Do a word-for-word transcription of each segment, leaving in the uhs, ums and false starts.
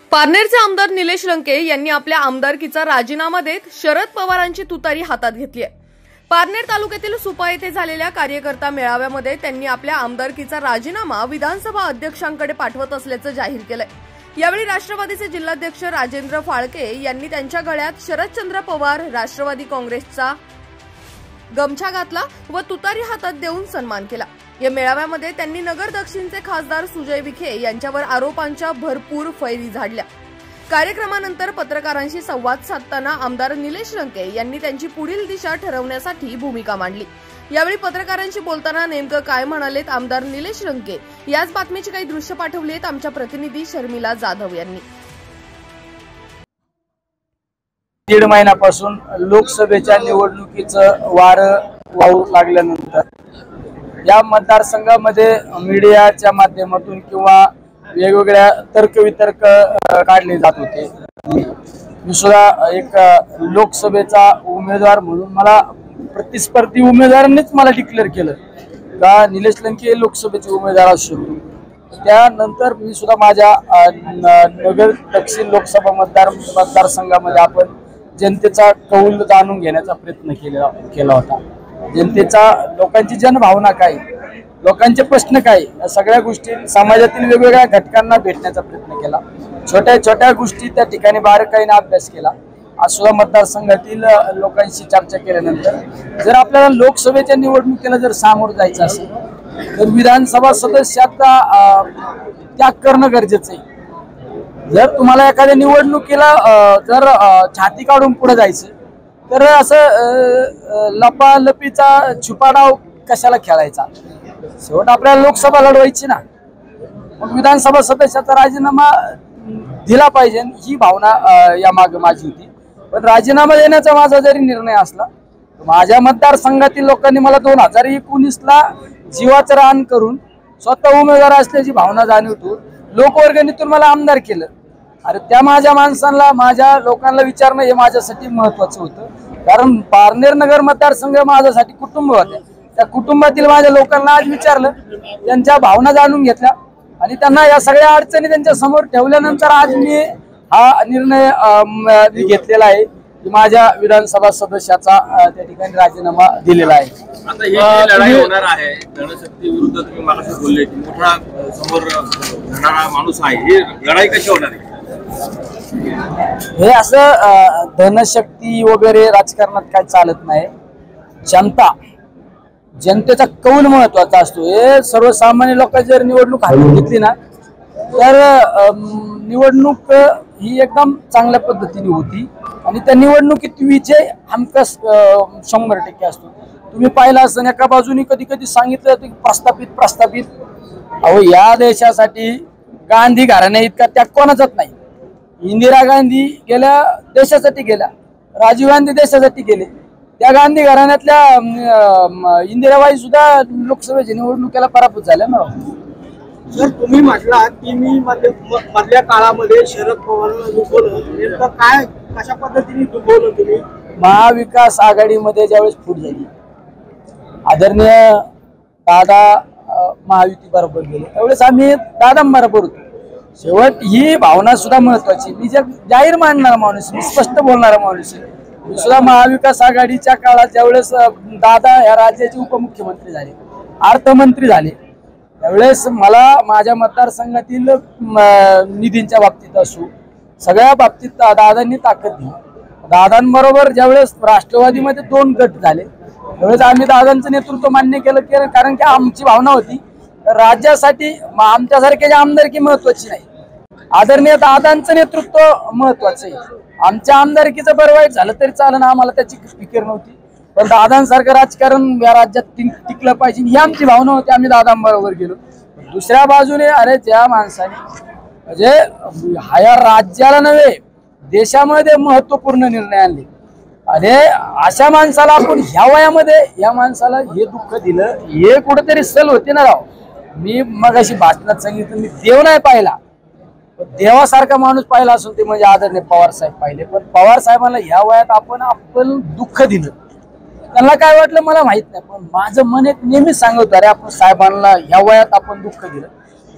पारनेरचे आमदार निलेश लंके यांनी आपल्या आमदारकीचा राजीनामा देत शरद पवारांची तुतारी हातात घेतली आहे। पारनेर तालुक्यातील सुपा येथे झालेल्या कार्यकर्ता मेळाव्यामध्ये त्यांनी आपल्या आमदारकीचा राजीनामा विधानसभा अध्यक्षांकडे पाठवत असल्याचं जाहीर केलंय। यावेळी राष्ट्रवादीचे जिल्हाध्यक्ष राजेंद्र फाळके यांनी त्यांच्या गळ्यात शरदचंद्र पवार राष्ट्रवादी काँग्रेसचा गमछा घातला व तुतारी हातात देऊन सन्मान केला। या मेळाव्यामध्ये त्यांनी नगर दक्षिणचे खासदार सुजय विखे यांच्यावर आरोपांच्या भरपूर फैरी झाडल्या। कार्यक्रमानंतर पत्रकारांशी संवाद साधताना आमदार निलेश लंके यांनी त्यांची पुढील दिशा ठरवण्यासाठी भूमिका मांडली। यावेळी पत्रकारांशी बोलताना नेमकं काय म्हणालेत आमदार निलेश लंके याच बातमीची काही दृश्य पाठवली आहेत आमच्या प्रतिनिधी शर्मिला जाधव यांनी। दीड महिन्यापासून लोकसभेच्या निवडणुकीचं वारं वाहू लागल्यानंतर या मतदारसंघामध्ये मीडियाच्या माध्यमातून किंवा वेगवेगळ्या तर्कवितर्क काढले जात होते। मी सुद्धा एक लोकसभेचा उमेदवार म्हणून मला प्रतिस्पर्धी उमेदवारांनीच मला डिक्लेअर केलं का निलेश लंके लोकसभेचे उमेदवार असू शकतो। त्यानंतर मी सुद्धा माझ्या नगर दक्षिण लोकसभा मतदार मतदारसंघामध्ये आपण जनतेचा कौल जाणून घेण्याचा प्रयत्न केला केला होता। जनतेचा लोकांची जनभावना काय, लोकांचे प्रश्न काय, या सगळ्या गोष्टी समाजातील वेगवेगळ्या घटकांना भेटण्याचा प्रयत्न केला। छोट्या छोट्या गोष्टी त्या ठिकाणी बारकाईने अभ्यास केला। आज सुद्धा मतदारसंघातील लोकांशी चर्चा केल्यानंतर जर आपल्याला लोकसभेच्या निवडणुकीला जर सामोरं जायचं असेल तर विधानसभा सदस्याचा त्याग करणं गरजेचं आहे। जर तुम्हाला एखाद्या निवडणुकीला जर छाती काढून पुढे जायचं तर असं लपालपीचा छुपाडाव कशाला खेळायचा। शेवट आपल्याला लोकसभा लढवायची ना, मग विधानसभा सदस्याचा राजीनामा दिला पाहिजे ही भावना या मागे माझी होती। पण राजीनामा देण्याचा माझा जरी निर्णय असला माझ्या मतदारसंघातील लोकांनी मला दोन हजार एकोणीस ला जीवाचं रान करून स्वतः उमेदवार असल्याची भावना जाणवतो लोकवर्गणीतून मला आमदार केलं। अरे त्या माझ्या माणसांना माझ्या लोकांना विचारणं हे माझ्यासाठी महत्वाचं होतं, कारण पारनेर नगर मतदारसंघ माझ्यासाठी कुटुंब होते। त्या कुटुंबातील माझ्या लोकांना आज विचारलं, त्यांच्या भावना जाणून घेतल्या आणि त्यांना या सगळ्या अडचणी त्यांच्या समोर ठेवल्यानंतर आज मी हा निर्णय घेतलेला आहे की माझ्या विधानसभा सदस्याचा त्या ठिकाणी राजीनामा दिलेला आहे। आता ही लढाई होणार आहे धनशक्ती विरुद्ध, तुम्ही मला बोलले की मोठा समोर लढणारा माणूस आहे, ही लढाई कशी होणार आहे? हे असं धनशक्ती वगैरे राजकारणात काय चालत नाही। जनता जनतेचा कौल महत्वाचा असतो। हे सर्वसामान्य लोक जर निवडणूक हातात घेतली ना तर निवडणूक ही एकदम चांगल्या पद्धतीने होती आणि त्या निवडणुकीत विजय हमखास शंभर टक्के असतो। तुम्ही पाहिलं असं एका बाजूने कधी कधी सांगितलं की प्रस्थापित प्रस्थापित अहो या देशासाठी गांधी घराण्या इतका त्याग कोणाचाच नाही। इंदिरा गांधी गेल्या देशासाठी गेल्या, राजीव गांधी देशासाठी गेले, त्या गांधी घराण्यातल्या इंदिराबाई सुद्धा लोकसभेच्या निवडणुकीला पराभूत झाल्या ना। जर तुम्ही म्हटलात की मी मधल्या काळामध्ये शरद पवारांना दुखवलं, नेमकं काय कशा पद्धतीने दुखवलं तुम्ही? महाविकास आघाडीमध्ये ज्यावेळेस फूट झाली, आदरणीय दादा महायुती बरोबर गेले त्यावेळेस आम्ही दादांबरोबर होतो। शेवट ही भावना सुद्धा महत्वाची। मी जर जाहीर मांडणारा माणूस, मी स्पष्ट बोलणारा माणूस आहे। मी सुद्धा महाविकास आघाडीच्या काळात ज्यावेळेस दादा या राज्याचे उपमुख्यमंत्री झाले, अर्थमंत्री झाले, त्यावेळेस मला माझ्या मतदारसंघातील निधींच्या बाबतीत असो सगळ्या बाबतीत दादांनी ताकद दिली। दादांबरोबर ज्यावेळेस राष्ट्रवादीमध्ये दोन गट झाले त्यावेळेस आम्ही दादांचं नेतृत्व मान्य केलं केलं कारण की आमची भावना होती राज्यासाठी आमच्यासारखे आमदारकी महत्वाची नाही, आदरणीय दादांचं नेतृत्व महत्वाचं आहे। आमच्या आमदारकीचं बरं वाईट झालं तरी चालेल, आम्हाला त्याची फिकीर नव्हती, पण दादांसारखं राजकारण या राज्यात टिकलं पाहिजे ही आमची भावना होती। आम्ही दादांबरोबर गेलो। दुसऱ्या बाजूने अरे त्या माणसाने म्हणजे ह्या राज्याला नव्हे देशामध्ये महत्वपूर्ण निर्णय आणले आणि अशा माणसाला आपण ह्या वयामध्ये या माणसाला हे दुःख दिलं, हे कुठेतरी सल होते ना राव। मी मग अशी भाषणात सांगितलं मी देव नाही पाहिला, देवासारखा माणूस पाहिला असून ते म्हणजे आदरणीय पवार साहेब पाहिले, पण पवार साहेबांना ह्या वयात आपण आपण दुःख दिलं। त्यांना काय वाटलं मला माहित नाही, पण माझं मन एक नेहमीच सांगत अरे आपण साहेबांना ह्या वयात आपण दुःख दिलं।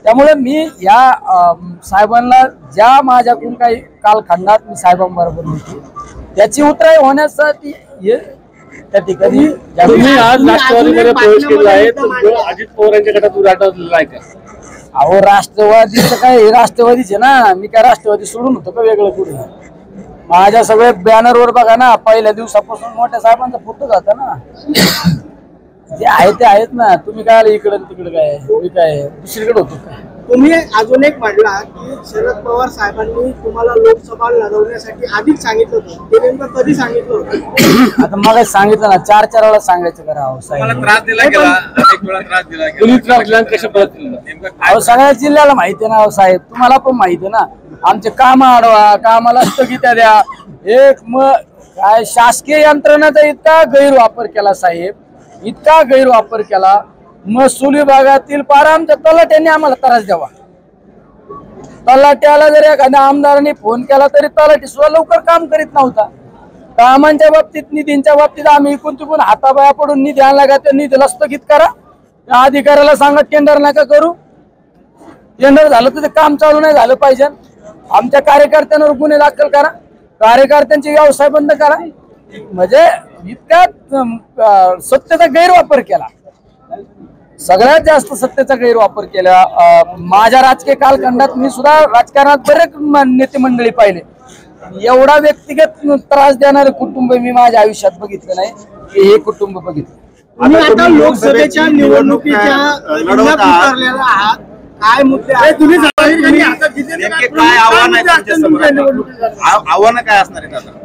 त्यामुळे मी या साहेबांना ज्या माझ्याकडून काही कालखंडात मी साहेबांबरोबर होती त्याची उतराई होण्यासाठी त्या ठिकाणी तुम्ही आज राष्ट्रवादीमध्ये प्रवेश केला आहे तर अजित पवारांच्या गटात उराटलेला आहे का? अहो राष्ट्रवादीचं काय राष्ट्रवादीचे ना, मी काय राष्ट्रवादी सोडून होतो का वेगळं कुठे? माझ्या सगळ्या बॅनरवर बघा ना, पहिल्या दिवसापासून मोठ्या साहेबांचा फोटो जाता ना, जे आहे ते आहेत ना. तुम्ही काय आले इकडे तिकडे, काय तुम्ही काय दुसरीकडे होतो काय? तुम्ही अजून एक म्हटला की शरद पवार साहेबांनी तुम्हाला लोकसभा लढवण्यासाठी आधीच सांगितलं होतं, ते नेमकं कधी सांगितलं होतं? आता मला सांगितलं ना, चार चार वेळा सांगायचं करा. अहो साहेब त्रास दिला गेला, अनेक वेळा त्रास दिला गेला, कशा पद्धतीने? अहो सगळ्या जिल्ह्याला माहिती आहे ना. अहो साहेब तुम्हाला पण माहिती आहे ना, आमचे काम अडवा, कामाला स्थगित्या द्या. एक मग काय शासकीय यंत्रणाचा इतका गैरवापर केला साहेब, इतका गैरवापर केला. महसूल विभागातील पार आमच्या तलाट्याने आम्हाला त्रास द्यावा. तलाट्याला जर एखाद्या आमदारांनी फोन केला तरी तलाठी सुद्धा लवकर काम करीत नव्हता. कामांच्या बाबतीत, निधींच्या बाबतीत आम्ही इकून तिकून हाताबाया पडून निधी आणला का त्या निधीला स्थगित करा. त्या अधिकाऱ्याला सांगा टेंडर नका करू. टेंडर झालं तर ते काम चालू नाही झालं पाहिजे. आमच्या कार्यकर्त्यांवर गुन्हे दाखल करा, कार्यकर्त्यांचे व्यवसाय बंद करा. म्हणजे इतक्या सत्तेचा गैरवापर केला, सगळ्यात जास्त सत्तेचा गैरवापर केला. माझ्या राजकीय कालखंडात मी सुद्धा राजकारणात बरेच नेते मंडळी पाहिले. एवढा व्यक्तिगत त्रास देणारे कुटुंब मी माझ्या आयुष्यात बघितलं नाही, हे कुटुंब बघितलं. तुम्ही आता लोकसभेच्या निवडणुकीच्या रिंगणात उतरलेला आहात, काय मुद्दे आहेत? तुम्ही काय आव्हान आहे, आव्हानं काय असणार आहेत आता?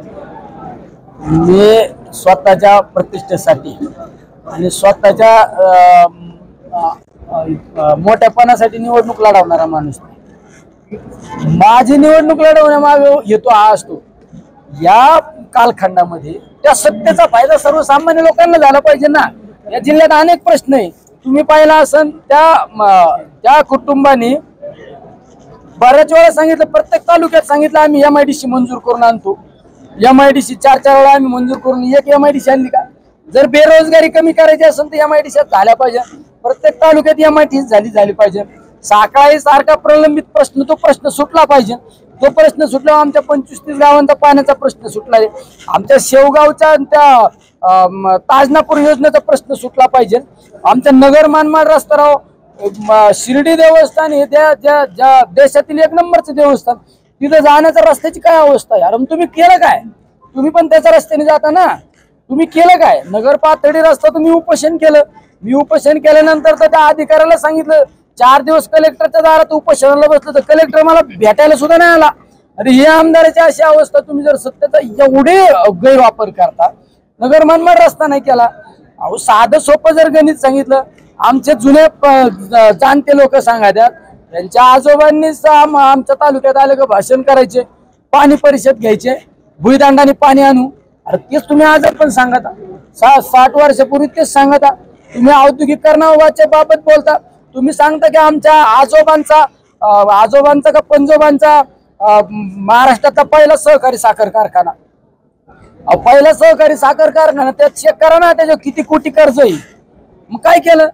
मी स्वतःच्या प्रतिष्ठेसाठी आणि स्वतःच्या मोठ्यापणासाठी निवडणूक लढवणारा माणूस नाही. माझी निवडणूक लढवण्यामागे हेतू हा असतो, या कालखंडामध्ये त्या सत्तेचा फायदा सर्वसामान्य लोकांना झाला पाहिजे ना. या जिल्ह्यात अनेक प्रश्न आहे, तुम्ही पाहिला असन त्या त्या कुटुंबाने बऱ्याच वेळा सांगितलं, प्रत्येक तालुक्यात सांगितलं आम्ही एम आय डी सी मंजूर करून आणतो. एम आय डी सी चार चार वेळा आम्ही मंजूर करून एक एम आय डी सी आणली का? जर बेरोजगारी कमी करायची असेल तर एम आय डी सी झाल्या पाहिजे. प्रत्येक तालुक्यात एम आय डी सी झाली झाली पाहिजे. साखळी सारखा प्रलंबित प्रश्न, तो प्रश्न सुटला पाहिजे. तो प्रश्न सुटल्यावर आमच्या पंचवीस तीस गावांचा पाण्याचा प्रश्न सुटला आहे. आमच्या शेवगावच्या त्या ताजनापूर योजनेचा प्रश्न सुटला पाहिजे. आमच्या नगर मानमाड रस्त्यावर शिर्डी देवस्थान हे त्या ज्या देशातील एक नंबरचं देवस्थान, तिथं जाण्याच्या रस्त्याची काय अवस्था आहे? अरे तुम्ही केलं काय? तुम्ही पण त्याच्या रस्त्याने जाता ना, तुम्ही केलं काय? नगर पातळी रस्ता तुम्ही उपोषण केलं. मी उपोषण केल्यानंतर तर त्या अधिकाऱ्याला सांगितलं, चार दिवस कलेक्टरच्या दारात उपोषणाला बसलं तर कलेक्टर मला भेटायला सुद्धा नाही आला. अरे ही आमदाराची अशी अवस्था, तुम्ही जर सत्तेचा एवढे गैरवापर करता, नगर मनमाड रस्ता नाही केला. अहो साधं सोपं जर गणित सांगितलं, आमचे जुने जाणते लोक सांगायच्यात, त्यांच्या आजोबांनीच आमच्या तालुक्यात आले का भाषण करायचे, पाणी परिषद घ्यायचे, भुईदांडाने पाणी आणू. अरे तेच तुम्ही आज पण सांगता, सा साठ वर्षापूर्वी तेच सांगता. तुम्ही औद्योगिकरणाच्या बाबत बोलता, तुम्ही सांगता की आमच्या आजोबांचा आजोबांचा का पंजोबांचा महाराष्ट्राचा पहिला सहकारी साखर कारखाना, पहिला सहकारी साखर कारखाना त्यात चेक करा ना, त्याच्यावर किती कोटी कर्ज आहे. मग काय केलं?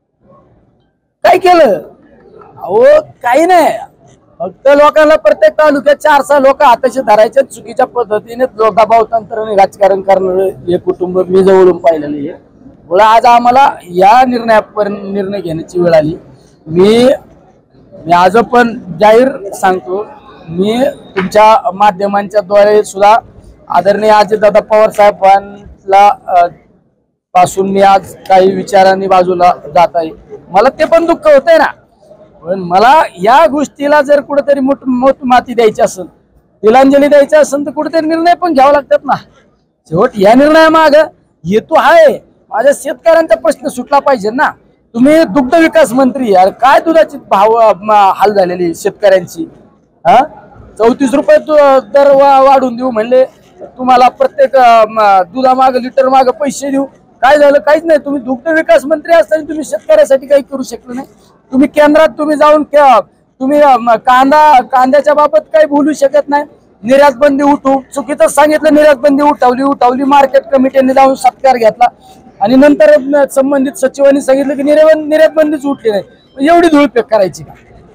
काय केलं? अहो काही नाही, फक्त लोकांना प्रत्येक तालुक्यात चार सहा लोक हाताशी धरायचे, चुकीच्या पद्धतीने दबाव तंत्राने राजकारण करणारे हे कुटुंब मी जवळून पाहिलेलं आहे. बोला आज आम्हाला या निर्णयापर्यंत निर्णय घेण्याची वेळ आली. मी मी आज पण जाहीर सांगतो, मी तुमच्या माध्यमांच्या द्वारे सुद्धा आदरणीय अजितदादा पवार साहेबांना पासून मी आज काही विचारांनी बाजूला जात आहे. मला ते पण दुःख होतंय ना, पण मला या गोष्टीला जर कुठेतरी मोठ मोठ माती द्यायची असेल, तिलांजली द्यायची असेल तर कुठेतरी निर्णय पण घ्यावा लागतात ना. शेवट या निर्णयामाग हेतू आहे, माझ्या शेतकऱ्यांचा प्रश्न सुटला पाहिजे ना. तुम्ही दुग्ध विकास मंत्री, यार काय दुधाची भाव हाल झालेली शेतकऱ्यांची. हा चौतीस रुपये दर वाढून देऊ म्हणले, तुम्हाला प्रत्येक दुधामाग लिटर माग पैसे देऊ. काय झालं? काहीच नाही. तुम्ही दुग्ध विकास मंत्री असताना तुम्ही शेतकऱ्यासाठी काही करू शकले नाही. तुम्ही केंद्रात तुम्ही जाऊन तुम्ही कांदा कांद्याच्या बाबत काही बोलू शकत नाही. निर्यात बंदी उठू, चुकीचं सांगितलं, निर्यात बंदी उठवली उठवली मार्केट कमिटीने जाऊन सत्कार घेतला आणि नंतर संबंधित सचिवांनी सांगितलं की निर्यात निर्यात बंदीच उठली नाही. एवढी धुळपेक करायची का?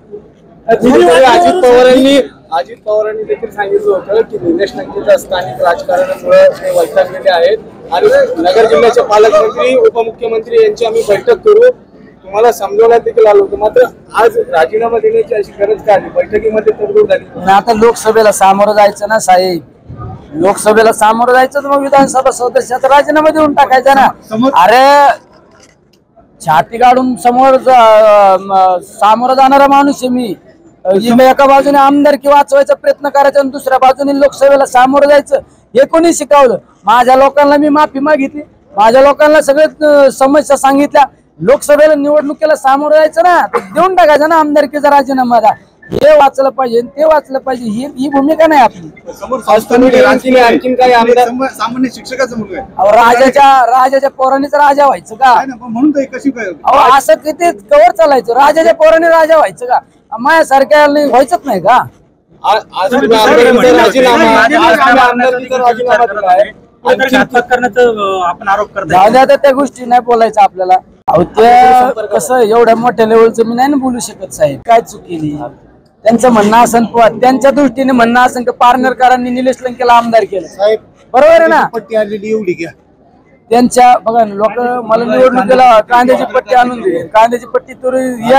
कुठेतरी अजित पवारांनी अजित पवारांनी देखील सांगितलं होतं की निलेश लंकेच्या स्थानिक राजकारणामुळे ते वैतागलेले आहेत आणि नगर जिल्ह्याचे पालकमंत्री उपमुख्यमंत्री यांची आम्ही बैठक करू तुम्हाला समजवण्यात देखील आलो होतं. मात्र आज राजीनामा देण्याची अशी गरज काय आली? बैठकीमध्ये तडजोड झाली. आणि आता लोकसभेला सामोरं जायचं ना साहेब, लोकसभेला सामोरं जायचं तर मग विधानसभा सदस्याचा राजीनामा देऊन टाकायचा ना. अरे छाती काढून समोर सामोरं जाणारा माणूस आहे मी. एका बाजूने आमदारकी वाचवायचा प्रयत्न करायचा आणि दुसऱ्या बाजूने लोकसभेला सामोरं जायचं हे कोणी शिकवलं? माझ्या लोकांना मी माफी मागितली, माझ्या लोकांना सगळे समस्या सांगितल्या. लोकसभेला निवडणुकीला सामोरं जायचं ना, देऊन टाकायचं ना आमदारकीचा राजीनामा. हे वाचलं पाहिजे ते वाचलं पाहिजे ही ही भूमिका नाही आपली. आणखीन काही आमदार सामान्य शिक्षकाचा मुलगा आहे. अहो राजाच्या राजाच्या पोरांनीच राजा व्हायचं का? म्हणून तर कशी काय अहो असं किती कवर चालायचं? राजाच्या पोरांनी राजा व्हायचं का? माझ्यासारख्या व्हायचंच नाही का? आज तुम्ही आमदारकीचा राजीनामा आज तुम्ही आमदारकीचा राजीनामा दिला आहे. आपण आरोप करतो. जाऊ द्या त्या गोष्टी नाही बोलायचं आपल्याला. अहो ते कसं एवढ्या मोठ्या लेवलचं मी नाही ना बोलू शकत साहेब. काय चुकीली त्यांचं म्हणणं असं त्यांच्या दृष्टीने म्हणणं असं की पारनेरकरांनी निलेश लंकेला आमदार केलं साहेब, बरोबर आहे ना? पट्टी आलेली एवढी घ्या त्यांच्या बघा लोक मला निवडणुकीला कांद्याची पट्टी आणून दिली. कांद्याची पट्टी तर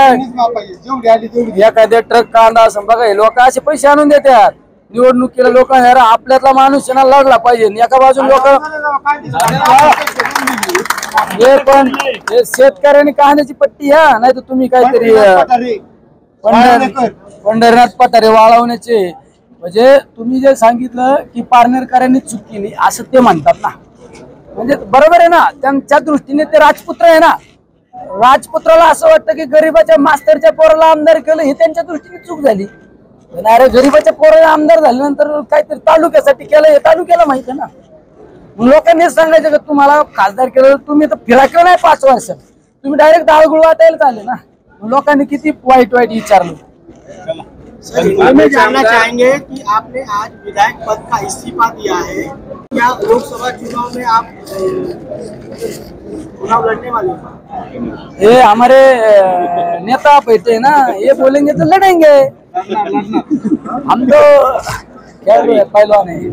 एखाद्या ट्रक कांदा असं बघा लोक असे पैसे आणून देतात निवडणुकीला. लोक आपल्यातला माणूस ना लढला पाहिजे. एका बाजून लोक हे पण हे शेतकऱ्यांनी कांद्याची पट्टी घ्या नाही तर तुम्ही काहीतरी पंढरनाथ पठारे वाळवण्याचे म्हणजे तुम्ही जे सांगितलं की पारनेरकरांनी चूक केली असं ते म्हणतात ना. म्हणजे बरोबर आहे ना, त्यांच्या दृष्टीने ते राजपुत्र आहे ना. राजपुत्राला असं वाटतं की गरीबाच्या मास्तरच्या पोराला आमदार केलं ही त्यांच्या दृष्टीने चूक झाली. अरे गरीबाच्या पोराला आमदार झाल्यानंतर काहीतरी तालुक्यासाठी केलं हे तालुक्याला माहिती आहे ना. लोकांनी सांगायचं का तुम्हाला खासदार केलं तुम्ही तर फिरा केलं नाही पाच वर्ष तुम्ही डायरेक्ट दाळगुळ वाटायला आले ना. लोकांनी किती वाईट वाईट विचारलं. मैं जानना चाहेंगे कि आपने आज विधायक पद का इस्तीफा दिया है, क्या लोकसभा चुनाव में आप चुनाव लड़ने वाले हैं? ये हमारे नेता बैठे ना ये बोलेंगे तो लड़ेंगे. हम तो क्या पहलवान है.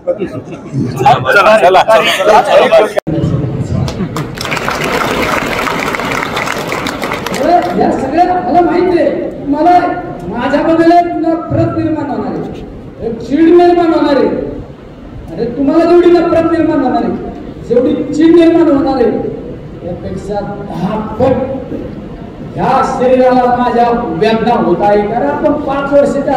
या सगळ्या मला माहिती आहे मला माझ्याबद्दल नफरत निर्माण होणार आहे, एक चीड निर्माण होणार आहे. अरे तुम्हाला जेवढी नफरत निर्माण होणार आहे जेवढी चीड निर्माण होणार आहे यापेक्षा दहा पट ह्या शरीराला माझ्या वेदना होत आहे. कारण आपण पाच वर्षाच्या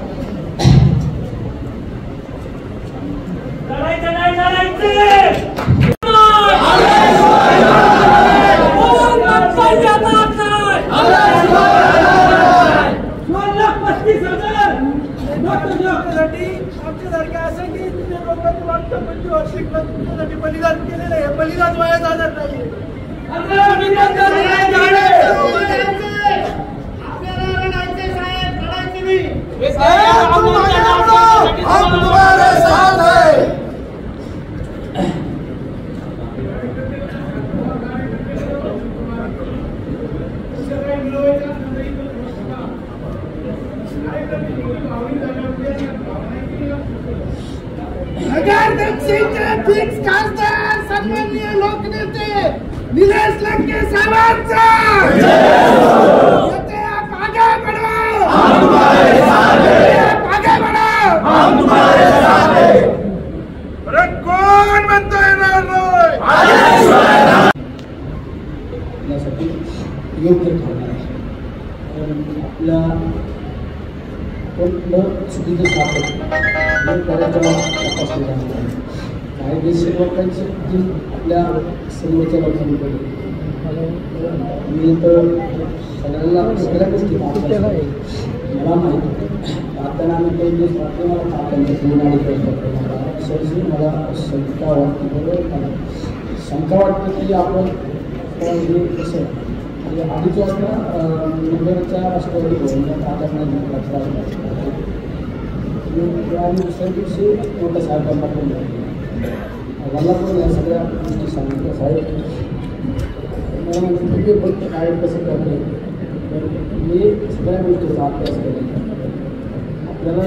बलिदान केलेलं आहे. बलिदान वाया जाणार नाही. नगर दक्षिणचे फिक्स खासदार सन्माननीय लोकनेते निलेश लंके साहेबांचा येते आप आगे बढ़ो, हम तुम्हारे साथ हैं. आप आगे बढ़ो, हम तुम्हारे साथ हैं. अरे कोण म्हणतो येणार नाही यासाठी योग्य ठरणार आहे. आपल्या पण चुकीचं सापड करायच्या तपासलेला कायदेशीर लोकांची जी आपल्या समोरच्या लोकांकडे मी तर सगळ्यांना सगळ्या गोष्टी मला माहिती आता आम्ही काही दिवस राहते मला काकांच्या जीवनाने प्रयत्न मला शंका वाटते बरोबर शंका वाटते की आपण हे कसं म्हणजे अडीच वाजता नगरच्या राष्ट्रवादी भवनात काकांना आणि दुसऱ्या दिवशी मोठ्या साहेबांना पण मला पण या सगळ्या गोष्टी सांगितल्या. साहेब मला म्हणजे फक्त काय कसं करते हे सगळ्या गोष्टीचा अभ्यास केला आपल्याला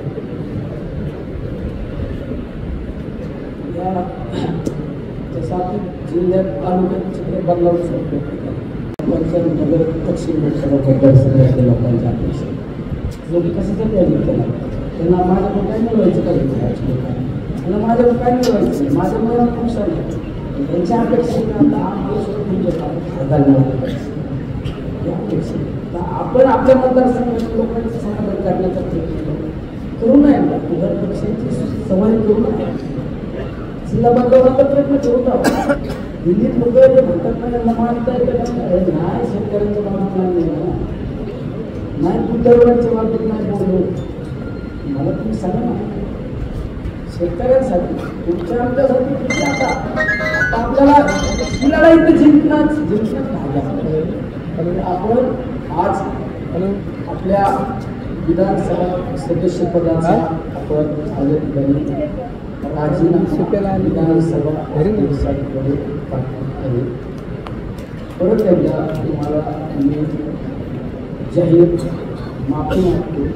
या जसा की जिल्ह्यात तालुक्यात चित्र बदलावू शकतो पंचायत नगर पश्चिम लोकसभा मतदारसंघातल्या लोकांच्या अपेक्षा लोक कशासाठी आले त्याला त्यांना माझ्याकडे काय मिळवायचं काय त्यांना माझ्याकडे काय मिळवायचं नाही माझ्या मनात खूप सारे त्यांच्या अपेक्षेने आता आम्हाला तुमच्या फायदा मिळाला पाहिजे या अपेक्षा आपण आपल्या मतदारसंघाच्या लोकांचं समाधान करण्याचा प्रयत्न करू नये घर पक्षांची सवारी करू नये जिल्हा बदलावण्याचा प्रयत्न करू नका दिल्लीत लोक जे म्हणतात ना त्यांना मानता येतं नाही शेतकऱ्यांचं मानत नाही नाही बुद्धवांच्या बाबतीत नाही बोललो मला तुम्ही सांगा ना शेतकऱ्यांसाठी तुमच्या आमच्यासाठी किती आता आपल्याला ही लढाई तर जिंकणार जिंकणार नाही आपण आज आपल्या विधानसभा सदस्यपदाचा आपण आले ठिकाणी राजीनामा विधानसभा अध्यक्षांकडे आहे परत एकदा तुम्हाला मी जाहीर माफी मागतो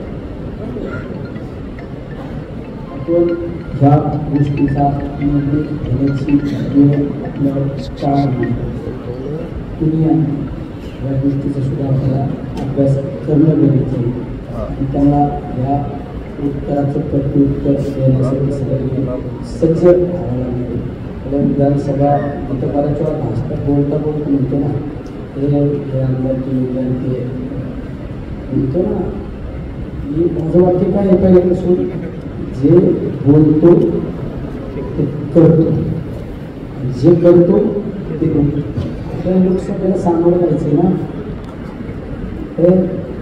आपण ह्या गोष्टीचा निर्णय घेण्याची वेळ आपल्याला काळ तुम्ही या गोष्टीचा सुद्धा आपल्याला अभ्यास करणं गरजेचं आहे आणि त्याला या उत्तराचं प्रत्युत्तर देण्यासाठी सगळ्यांनी सज्ज राहावं लागेल आपल्या विधानसभा इथं बऱ्याच वेळा भाषणात बोलता बोलतो म्हणतो ना हे आमदार ते विद्यार्थी म्हणतो ना मी माझं वाक्य काय आहे पहिल्यांदा सोड जे बोलतो ते करतो जे करतो ते करतो आपल्या लोकसभेला सामोरं जायचं ना तर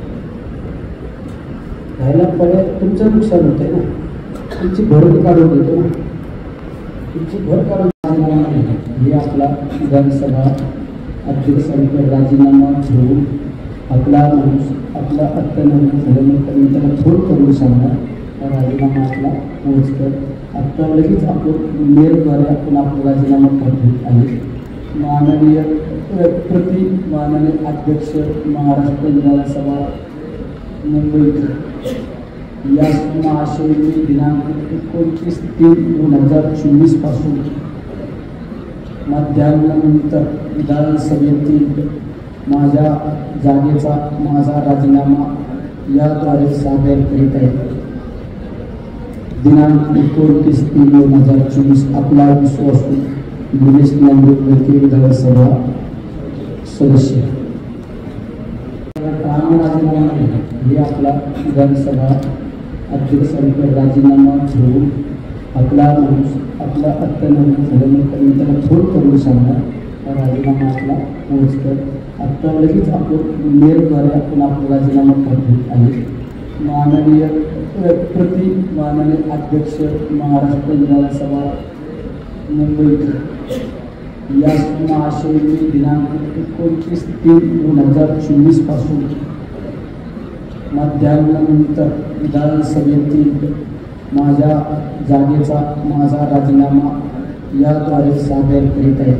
राहायला पर्याय तुमचं नुकसान होतंय ना तुमची भर काढून देतो ना तुमची भर काढून हे आपला विधानसभा अध्यक्षांकडे राजीनामा घेऊन आपला माणूस आपला अत्यानंतर झाल्यानंतर मी त्याला फोन करून सांगणार राजीनामा आपला पोहोचकर आत्ता लगेच आपण मेलद्वारे आपण आपला राजीनामा पाठवत आहे माननीय प्रति माननीय अध्यक्ष महाराष्ट्र विधानसभा मुंबई या महाशैली दिनांक एकोणतीस तीन दोन हजार चोवीस पासून मध्याह्नानंतर विधानसभेतील माझ्या जागेचा माझा राजीनामा याद्वारे सादर करीत आहे दिनांक एकोणतीस तीन दोन हजार चोवीस आपला विश्वास निलेश नांदेड विधानसभा सदस्य राजीनामा हे आपला विधानसभा अध्यक्षांकडे राजीनामा घेऊन आपला माणूस आपला अत्यानंतर झाल्यानंतर मी त्याला फोन करून सांगणार राजीनामा आपला पोहोचकर आत्ता लगेच आपण मेलद्वारे आपण आपला राजीनामा पाठवत आहे माननीय प्रति माननीय अध्यक्ष महाराष्ट्र विधानसभा मुंबई या महाशैली दिनांक एकोणतीस तीन दोन हजार चोवीस पासून मध्याह्नानंतर विधानसभेतील माझ्या जागेचा माझा राजीनामा याद्वारे सादर करीत आहे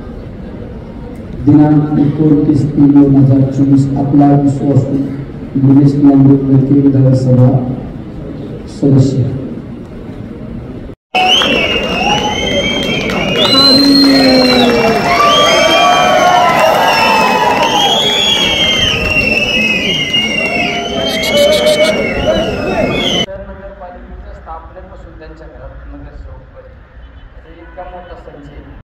दिनांक एकोणतीस तीन दोन हजार चोवीस आपला विश्वास निलेश नांदेड विधानसभा सदस्य नगरपालिकेच्या स्थापनेपासून त्यांच्या घरात नगरसेवक इतका मोठा संच